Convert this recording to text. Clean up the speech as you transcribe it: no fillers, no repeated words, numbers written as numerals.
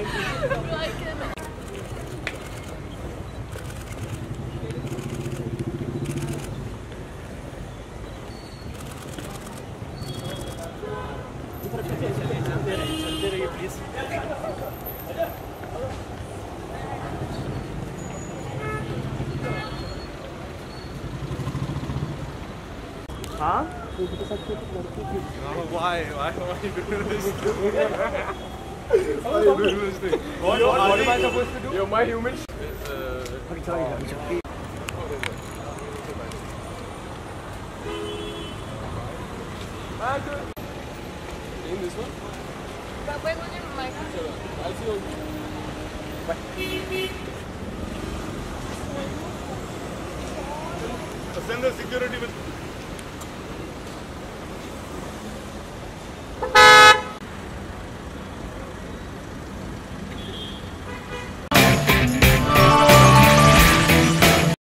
हाँ? Why you doing this? Why you doing this thing? What am I supposed to do? You're my human. In this one? But wait, when you're my I'll see you. Send the security with